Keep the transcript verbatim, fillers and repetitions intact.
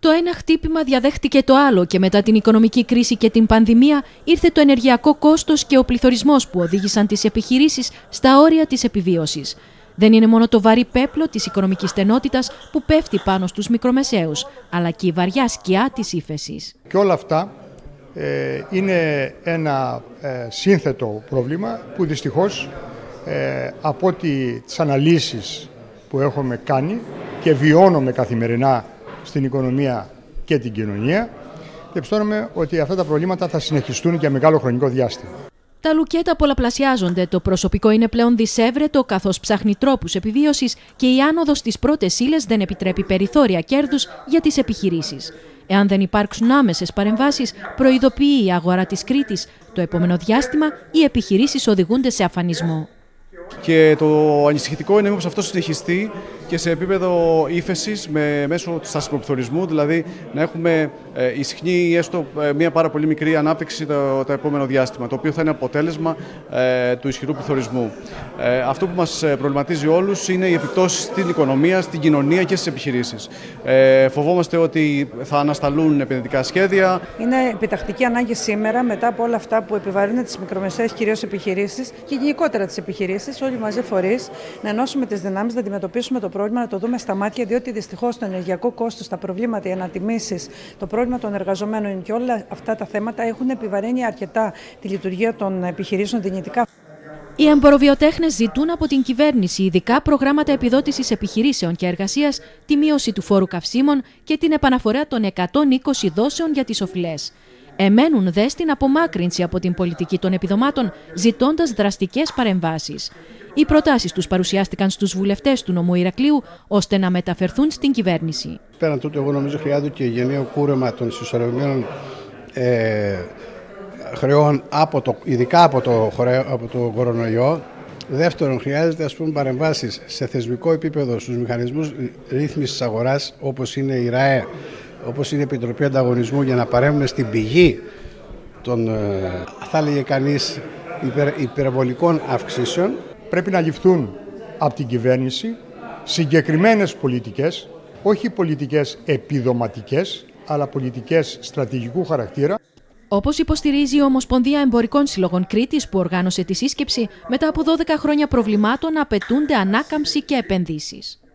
Το ένα χτύπημα διαδέχτηκε το άλλο και μετά την οικονομική κρίση και την πανδημία ήρθε το ενεργειακό κόστος και ο πληθωρισμός που οδήγησαν τις επιχειρήσεις στα όρια της επιβίωσης. Δεν είναι μόνο το βαρύ πέπλο της οικονομικής στενότητας που πέφτει πάνω στους μικρομεσαίους, αλλά και η βαριά σκιά της ύφεσης. Και όλα αυτά ε, είναι ένα ε, σύνθετο πρόβλημα που δυστυχώς ε, από ό,τι τις αναλύσεις που έχουμε κάνει και βιώνουμε καθημερινά στην οικονομία και την κοινωνία, διαπιστώνουμε ότι αυτά τα προβλήματα θα συνεχιστούν για μεγάλο χρονικό διάστημα. Τα λουκέτα πολλαπλασιάζονται, το προσωπικό είναι πλέον δυσέβρετο καθώς ψάχνει τρόπους επιβίωσης και η άνοδος στις πρώτες ύλες δεν επιτρέπει περιθώρια κέρδους για τις επιχειρήσεις. Εάν δεν υπάρξουν άμεσες παρεμβάσεις, προειδοποιεί η αγορά της Κρήτης, το επόμενο διάστημα οι επιχειρήσεις οδηγούνται σε αφανισμό. Και το ανησυχητικό είναι μήπως αυτό συνεχιστεί και σε επίπεδο ύφεσης με, μέσω στασιμοπληθωρισμού, δηλαδή να έχουμε ε, ισχνή ή έστω ε, μια πάρα πολύ μικρή ανάπτυξη το, το επόμενο διάστημα, το οποίο θα είναι αποτέλεσμα ε, του ισχυρού πληθωρισμού. Ε, αυτό που μας προβληματίζει όλους είναι οι επιπτώσεις στην οικονομία, στην κοινωνία και στις επιχειρήσεις. Ε, φοβόμαστε ότι θα ανασταλούν επενδυτικά σχέδια. Είναι επιτακτική ανάγκη σήμερα, μετά από όλα αυτά που επιβαρύνουν τις μικρομεσαίες κυρίως επιχειρήσεις και γενικότερα τις επιχειρήσεις, όλοι μαζί φορείς, να ενώσουμε τις δυνάμεις, να αντιμετωπίσουμε το πρόβλημα, να το δούμε στα μάτια, διότι δυστυχώς το ενεργειακό κόστος, τα προβλήματα, οι ανατιμήσεις, το πρόβλημα των εργαζομένων και όλα αυτά τα θέματα έχουν επιβαρύνει αρκετά τη λειτουργία των επιχειρήσεων δυνητικά. Οι εμποροβιοτέχνες ζητούν από την κυβέρνηση ειδικά προγράμματα επιδότησης επιχειρήσεων και εργασίας, τη μείωση του φόρου καυσίμων και την επαναφορά των εκατόν είκοσι δόσεων για τις οφειλές. Εμένουν δε στην απομάκρυνση από την πολιτική των επιδομάτων, ζητώντας δραστικές παρεμβάσεις. Οι προτάσεις τους παρουσιάστηκαν στους βουλευτές του νομού Ηρακλείου, ώστε να μεταφερθούν στην κυβέρνηση. Πέραν τούτου, εγώ νομίζω χρειάζεται και γενναίο κούρεμα των συσσωρευμένων ε, χρεών, από το, ειδικά από το, από το κορονοϊό. Δεύτερον, χρειάζεται ας πούμε, παρεμβάσεις σε θεσμικό επίπεδο στους μηχανισμούς ρύθμισης αγοράς, όπως είναι η ΡΑΕ, όπως είναι η Επιτροπή Ανταγωνισμού, για να παρέμβουν στην πηγή των, θα έλεγε κανείς, υπερ, υπερβολικών αυξήσεων. Πρέπει να ληφθούν από την κυβέρνηση συγκεκριμένες πολιτικές, όχι πολιτικές επιδοματικές, αλλά πολιτικές στρατηγικού χαρακτήρα. Όπως υποστηρίζει η Ομοσπονδία Εμπορικών Συλλογών Κρήτης, που οργάνωσε τη σύσκεψη, μετά από δώδεκα χρόνια προβλημάτων απαιτούνται ανάκαμψη και επενδύσεις.